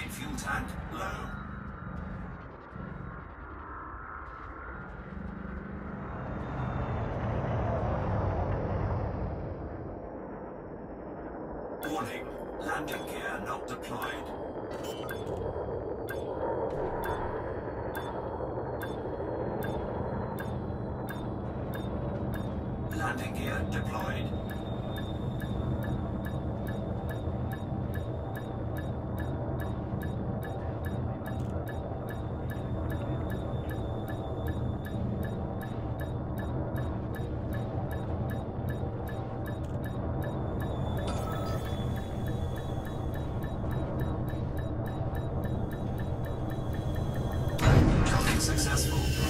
Main fuel tank low. Warning, landing gear not deployed. Landing gear deployed. Successful.